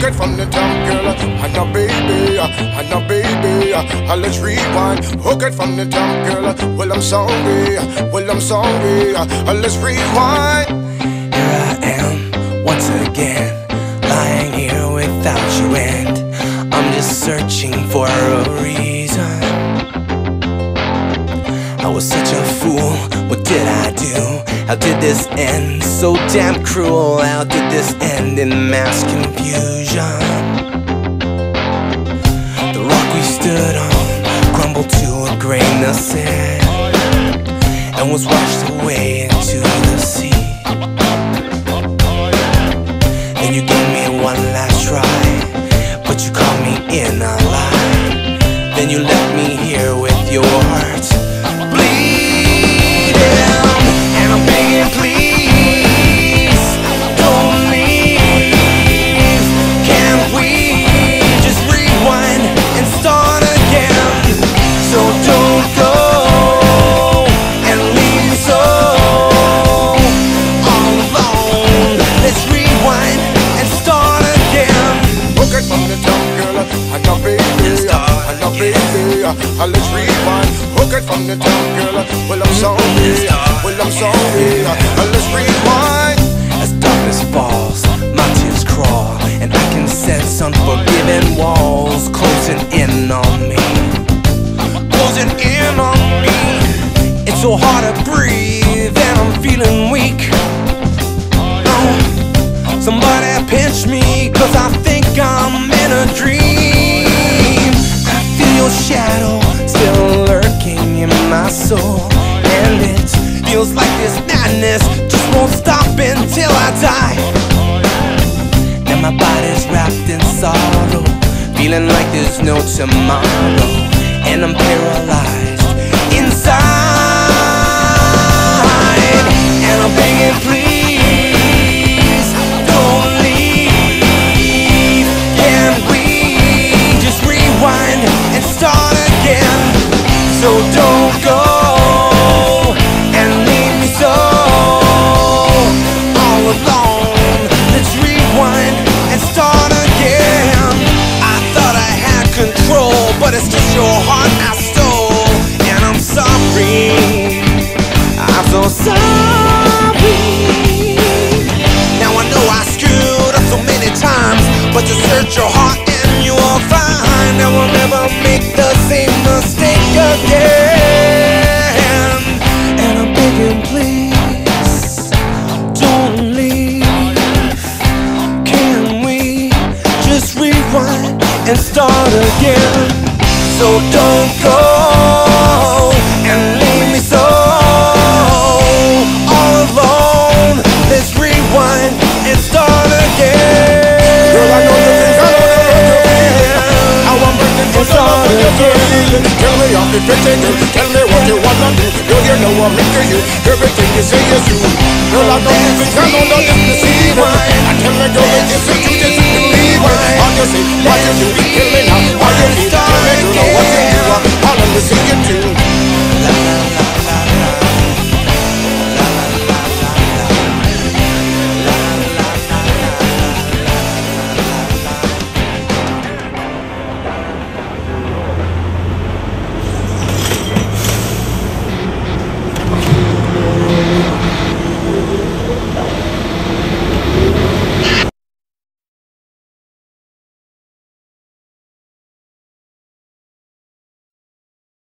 it from the top, girl. And now baby, and now baby, let's rewind. Hook it from the top, girl. Well, I'm sorry, let's rewind. Here I am, once again, lying here without you, and I'm just searching for a reason. I was such a fool, what did I do? How did this end? So damn cruel, how did this end in mass confusion? The rock we stood on crumbled to a grain of sand and was washed away into the sea. Then you gave me one last try, but you caught me in a lie. Then you left me here with your heart bleeding, and I'm begging, please don't leave. Can we just rewind and start again? So don't go and leave me so all alone. Let's rewind and start again. Hook it from the top, girl. And now baby, let's rewind. Hook it from the top, girl. Well, I'm sorry, let's rewind. As darkness falls, my tears crawl, and I can sense unforgiving walls closing in on me, closing in on me. It's so hard to breathe, and I'm feeling weak. Oh, somebody pinch me, 'cause I think I'm in a dream. I feel your shadow still lurking in my soul, and it feels like this madness just won't stop until I die. Now my body's wrapped in sorrow, feeling like there's no tomorrow, and I'm paralyzed inside. And I'm begging, please don't leave. Can we just rewind and start again? So don't go and leave me so all alone. Let's rewind and start again. I thought I had control, but it's just your heart I stole. And I'm sorry, I'm so sorry. Now I know I screwed up so many times, but just search your heart and you will find I will never make the same mistake again. And I'm begging, please don't leave. Can we just rewind and start again? So don't go and leave me so all alone. Let's rewind and start again. Girl, I know the things I know. How I'm breaking for start again. Tell me off the pretty girl. Tell me what you wanna do. Girl, you know I'm into you. Everything you say is true. Girl, I know the things I know. Don't just deceive her. I tell me, girl, it's just you just believe her. How you say, what you do? Tell me now, how you feel. Tell me, girl, what you do. I'll let me see you too.